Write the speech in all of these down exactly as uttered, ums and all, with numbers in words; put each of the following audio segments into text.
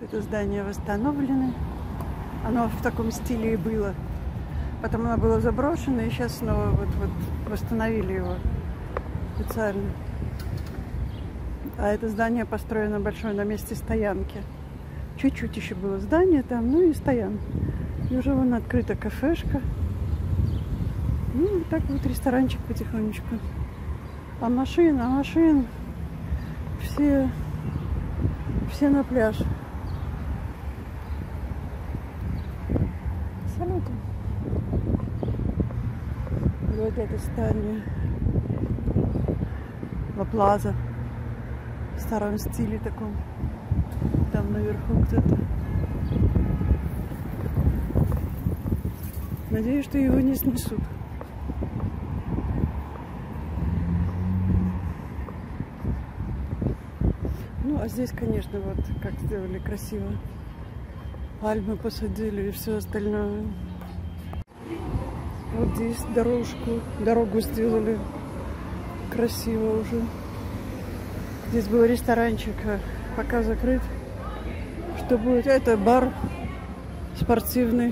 Это здание восстановлено. Оно в таком стиле и было. Потом оно было заброшено, и сейчас снова вот, вот восстановили его специально. А это здание построено большое на месте стоянки. Чуть-чуть еще было здание там, ну и стоянка. И уже вон открыта кафешка. Ну, так вот ресторанчик потихонечку. А машин, а машин все, все на пляж. Салютом. Вот это здание. Ла Плаза. В старом стиле таком. Там наверху кто-то. Надеюсь, что его не снесут. Ну, а здесь, конечно, вот как сделали красиво. Пальмы посадили и все остальное. Вот здесь дорожку, дорогу сделали красиво уже. Здесь был ресторанчик, пока закрыт. Что будет? Это бар спортивный.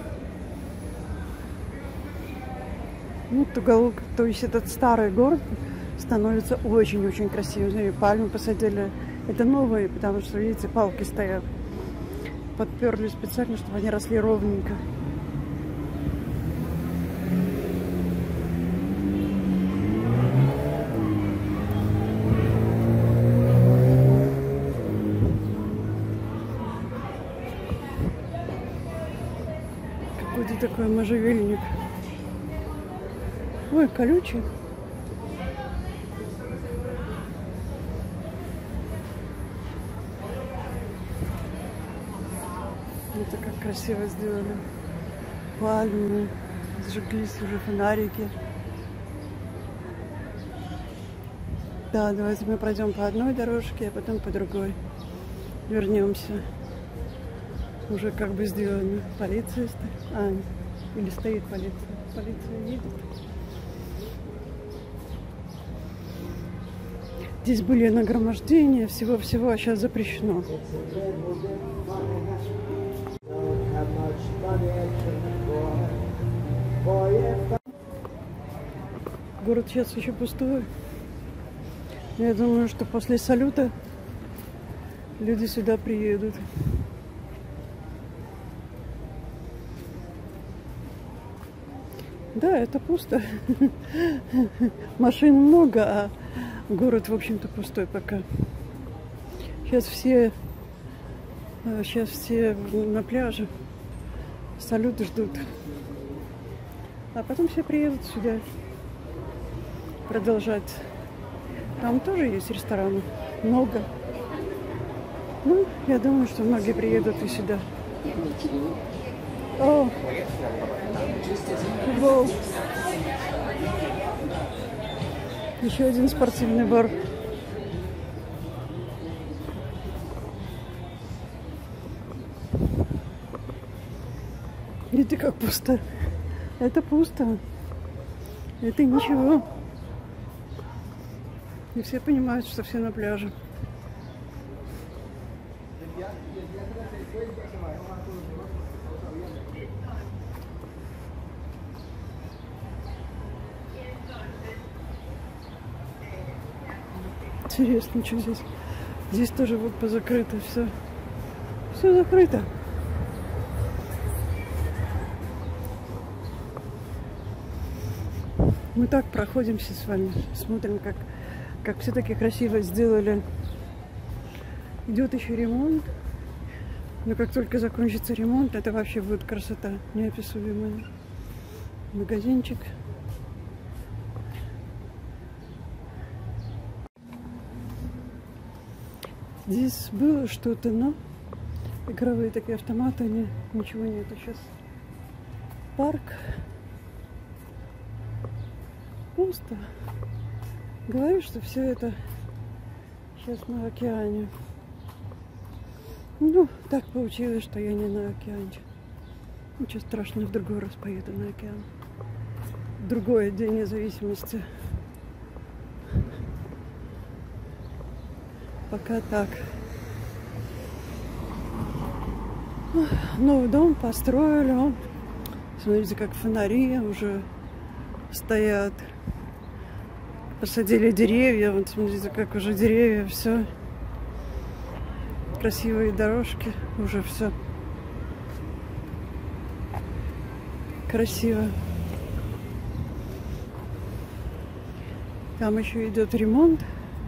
Ну, Тугалук, то есть этот старый город становится очень-очень красивым. Смотри, пальмы посадили. Это новые, потому что, видите, палки стоят. Подперли специально, чтобы они росли ровненько. Какой-то такой можжевельник. Ой, колючий. Это как красиво сделали. Пальмы, сжиглись уже фонарики. Да, давайте мы пройдем по одной дорожке, а потом по другой. Вернемся. Уже как бы сделано. Полиция стоит. А, или стоит полиция. Полиция едет. Здесь были нагромождения всего-всего, а сейчас запрещено. Город сейчас еще пустой. Я думаю, что после салюта люди сюда приедут. Да, это пусто. Машин много, а город, в общем-то, пустой пока. Сейчас все, сейчас все на пляже. Салюты ждут. А потом все приедут сюда продолжать. Там тоже есть рестораны. Много. Ну, я думаю, что многие приедут и сюда. О! Футбол. Еще один спортивный бар. Видите, как пусто. Это пусто. Это ничего. И все понимают, что все на пляже. Интересно, что здесь. Здесь тоже вот позакрыто все. Все закрыто. Мы так проходимся с вами, смотрим, как, как все-таки красиво сделали. Идет еще ремонт. Но как только закончится ремонт, это вообще будет красота неописуемая. Магазинчик. Здесь было что-то, но игровые такие автоматы, не, ничего нету сейчас. Парк. Пусто. Говорю, что все это сейчас на океане. Ну, так получилось, что я не на океане. Ничего страшного, в другой раз поеду на океан. Другой день независимости. Пока так. Новый дом построили. Вон, смотрите, как фонари уже стоят. Посадили деревья. Вот смотрите, как уже деревья, все. Красивые дорожки. Уже все красиво. Там еще идет ремонт.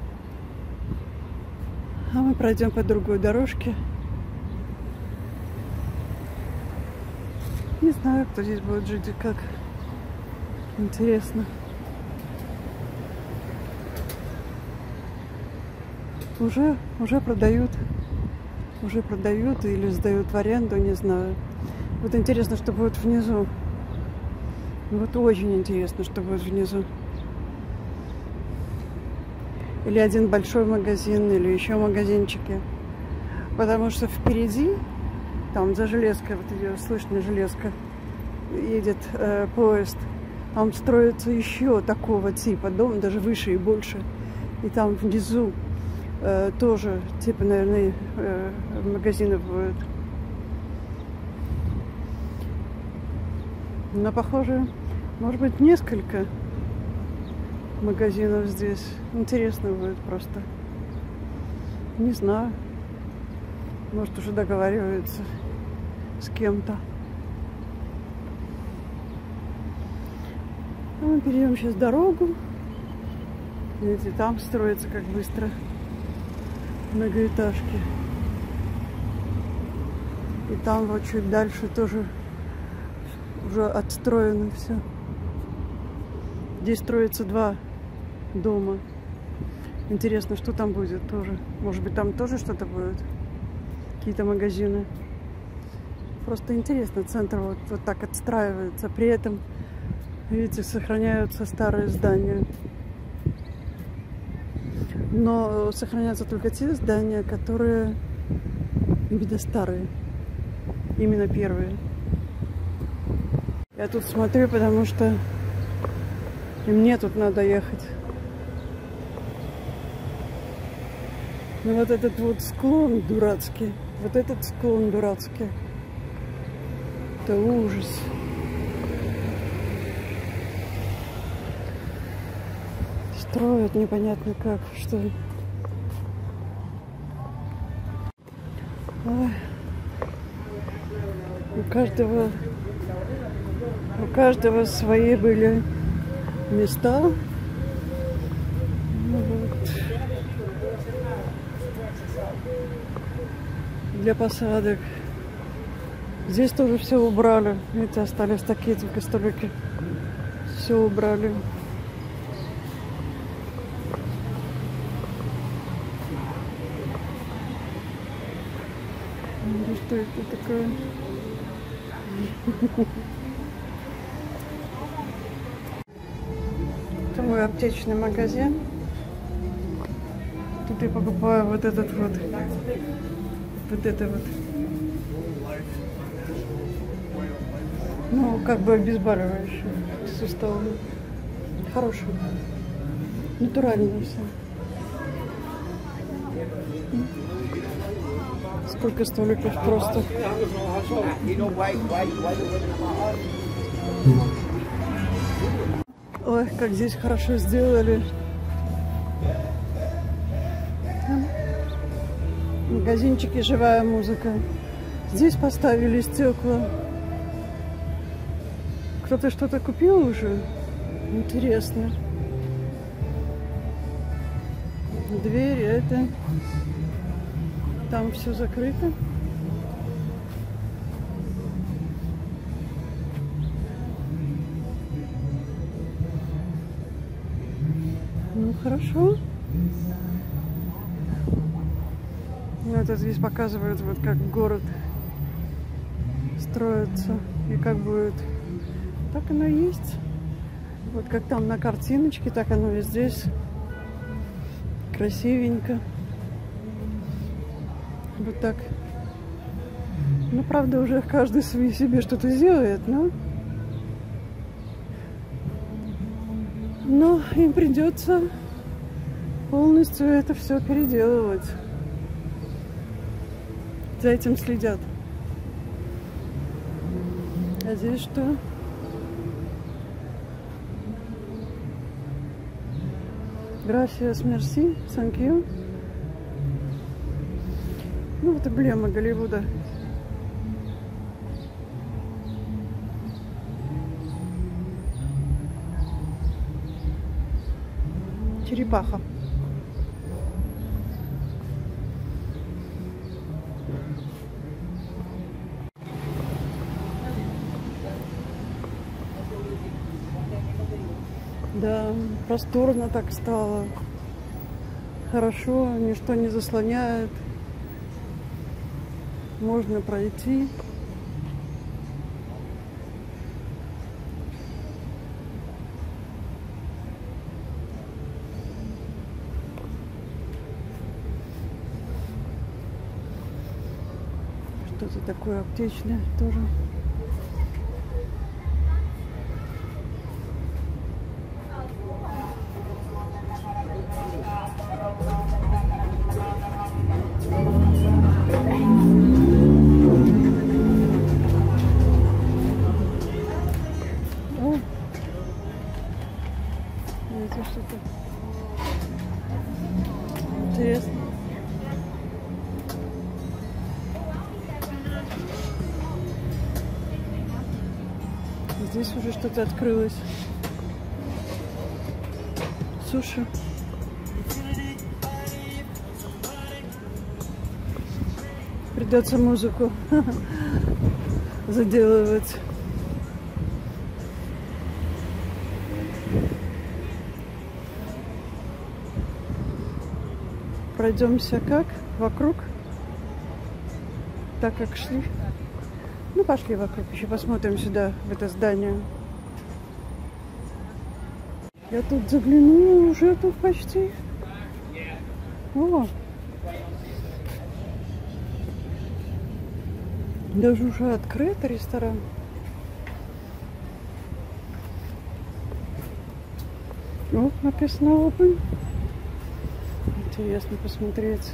А мы пройдем по другой дорожке. Не знаю, кто здесь будет жить и как. Интересно. Уже, уже продают. Уже продают или сдают в аренду, не знаю. Вот интересно, что будет внизу. Вот очень интересно, что будет внизу. Или один большой магазин, или еще магазинчики. Потому что впереди, там за железкой, вот ее слышно, железка, едет э, поезд. Там строится еще такого типа дом, даже выше и больше. И там внизу э, тоже, типа, наверное, э, магазинов будет. Но, похоже, может быть, несколько магазинов здесь. Интересно будет просто. Не знаю. Может, уже договариваются с кем-то. А мы перейдем сейчас дорогу. Видите, там строится как быстро многоэтажки. И там вот чуть дальше тоже уже отстроено все. Здесь строится два дома. Интересно, что там будет тоже. Может быть, там тоже что-то будет. Какие-то магазины. Просто интересно, центр вот, вот так отстраивается. При этом, видите, сохраняются старые здания. Но сохраняются только те здания, которые именно старые. Именно первые. Я тут смотрю, потому что и мне тут надо ехать. Но вот этот вот склон дурацкий. Вот этот склон дурацкий. Это ужас. Строят непонятно как, что. Ой. У каждого, у каждого свои были места. Вот. Для посадок. Здесь тоже все убрали. Видите, остались такие только столики. Все убрали. Ну, что это такое? Это мой аптечный магазин. Тут я покупаю вот этот вот. Вот это вот. Ну, как бы обезболивающее суставы. Хорошее. Натуральное все. Сколько столиков просто. Ой, как здесь хорошо сделали. Магазинчики, живая музыка. Здесь поставили стекла. Кто-то что-то купил уже? Интересно. Дверь, это... Там все закрыто. Ну, хорошо. Ну, это здесь показывают, вот как город строится и как будет. Так оно и есть. Вот как там на картиночке, так оно и здесь. Красивенько. Вот так. Ну, правда, уже каждый себе что-то делает, но... Но им придется полностью это все переделывать. За этим следят. А здесь что? Gracias, merci, thank you. Ну, вот эмблема Голливуда. Черепаха. Да, просторно так стало. Хорошо, ничто не заслоняет. Можно пройти. Что-то такое аптечное тоже. О, это что-то интересно. Здесь уже что-то открылось. Суши. Придется музыку заделывать. Пройдемся как? Вокруг? Так как шли. Ну, пошли вокруг, еще посмотрим сюда, в это здание. Я тут заглянула, уже тут почти. О! Даже уже открыт ресторан. О, написано open. Интересно посмотреть.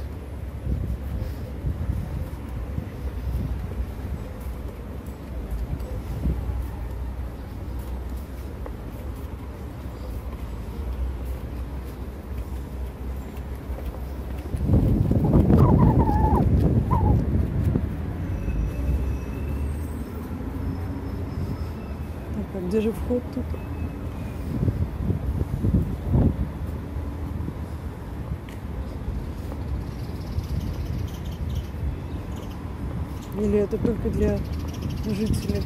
Так, а где же вход тут? Или это только для жителей?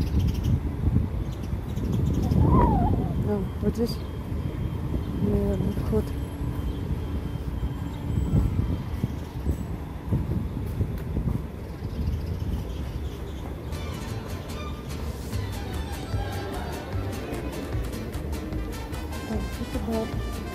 А, вот здесь, наверное, вход. Так, это бар.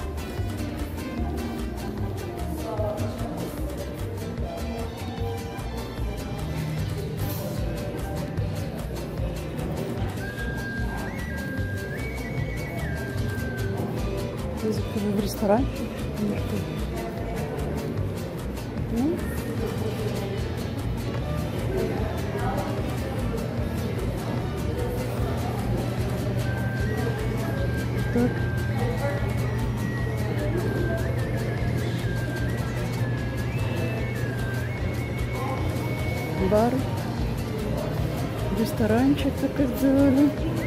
Я захожу в ресторан. Ну. Так. Бар. Ресторанчик такой сделали.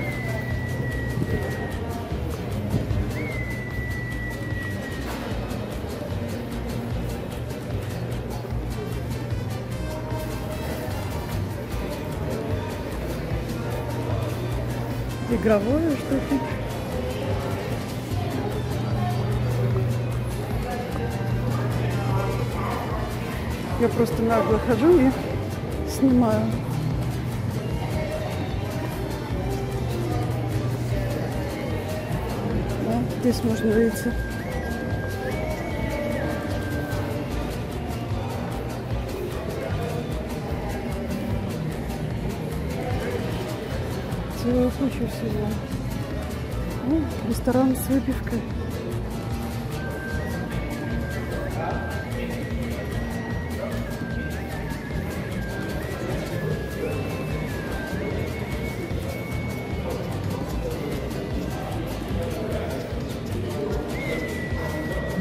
Игровое что-то. Я просто нагло хожу и снимаю. Да, здесь можно выйти. Целую кучу всего. Ну, ресторан с выпивкой.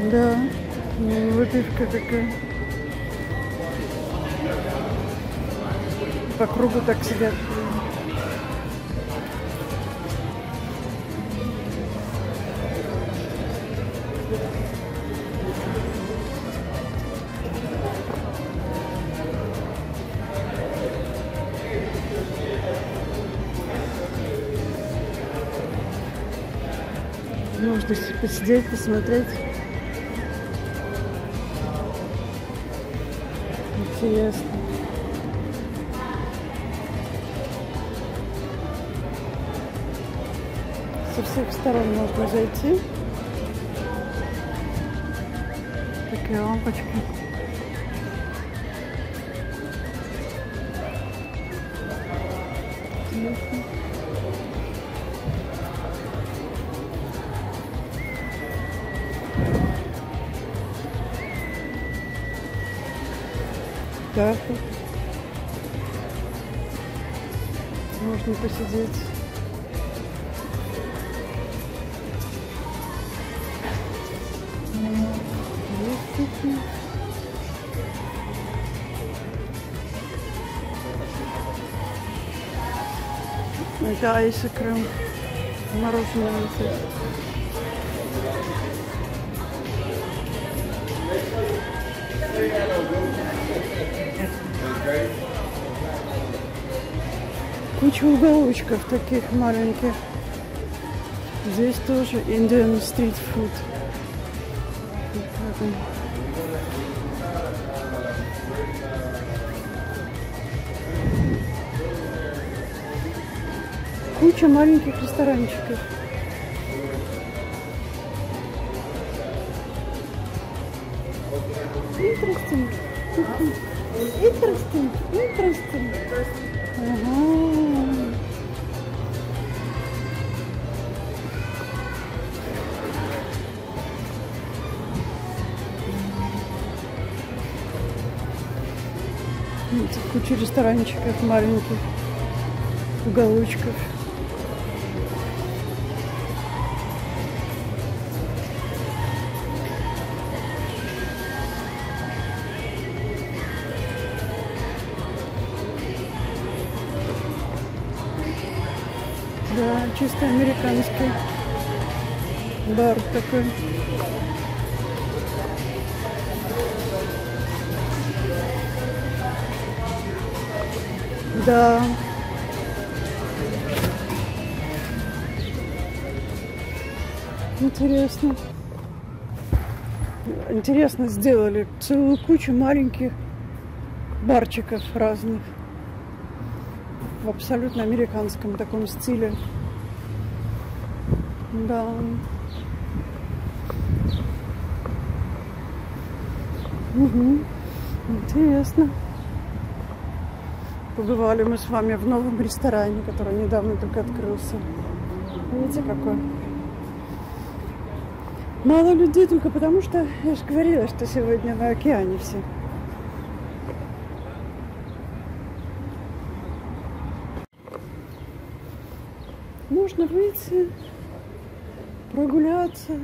Да, ну, выпивка такая. По кругу так сидят. Можно посидеть, посмотреть. Интересно. Со всех сторон можно зайти. Такие лампочки. Интересно. Так вот. Можно посидеть. Это айс-крем. Мороженое висит. Куча уголочков таких маленьких. Здесь тоже Indian Street Food. Куча маленьких ресторанчиков. Interesting. Interesting. Interesting. Ага. Куча ресторанчиков маленьких, уголочков. Да, чисто американский бар такой. Да. Интересно. Интересно сделали целую кучу маленьких барчиков разных. В абсолютно американском таком стиле. Да. Угу. Интересно. Побывали мы с вами в новом ресторане, который недавно только открылся. Видите, какой? Мало людей только потому, что я же говорила, что сегодня на океане все. Можно выйти, прогуляться,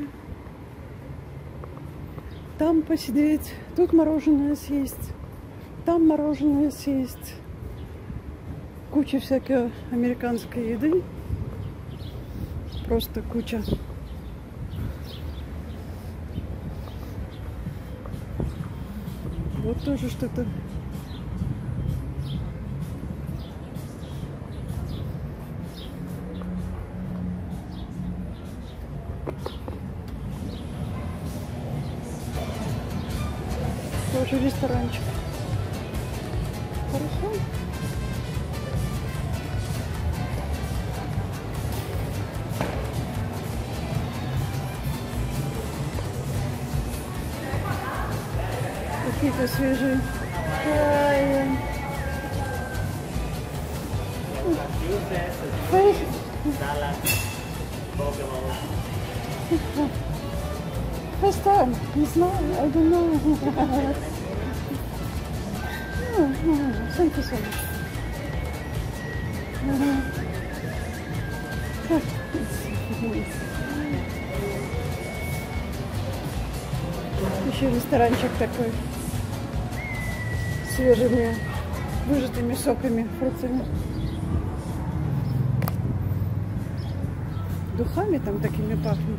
там посидеть, тут мороженое съесть, там мороженое съесть. Куча всякой американской еды. Просто куча. Вот тоже что-то. Тоже ресторанчик. Хорошо. Какие-то свежие. First time. It's not, I don't know. Oh, oh, thank you so much. Uh-huh. It's nice. Еще ресторанчик такой. Свежими, выжатыми соками, фруктами. Духами там такими пахнет.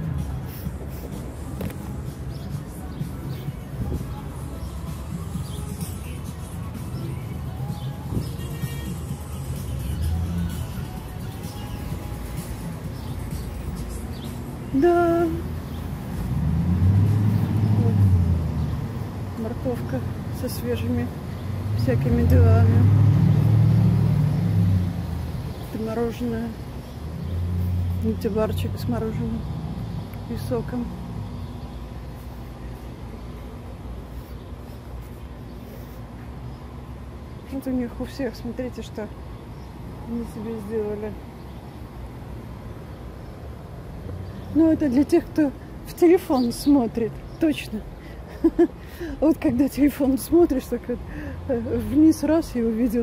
Да. Вот. Морковка со свежими всякими делами. Это мороженое. Мультибарчик с мороженым и соком. Вот у них у всех, смотрите, что они себе сделали. Ну, это для тех, кто в телефон смотрит, точно. Вот когда телефон смотришь, так вот вниз раз и увидел.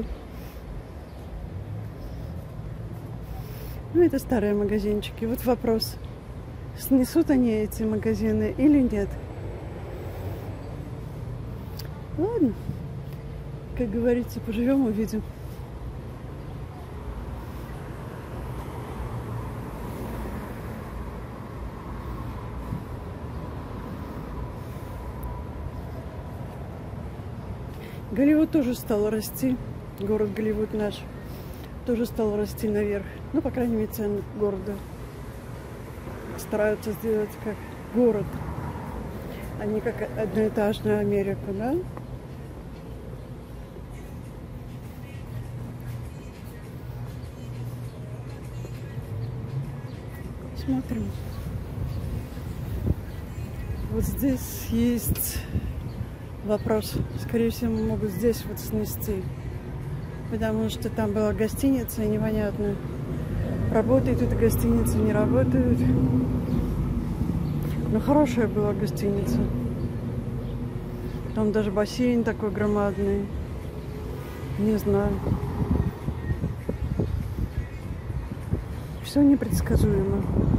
Ну, это старые магазинчики. Вот вопрос, снесут они эти магазины или нет? Ладно, как говорится, поживем, увидим. Голливуд тоже стал расти. Город Голливуд наш тоже стал расти наверх. Ну, по крайней мере, цены города стараются сделать как город, а не как одноэтажную Америку, да? Смотрим. Вот здесь есть вопрос. Скорее всего, могут здесь вот снести. Потому что там была гостиница, и непонятно, работает эта гостиница, не работает. Но хорошая была гостиница. Там даже бассейн такой громадный. Не знаю. Все непредсказуемо.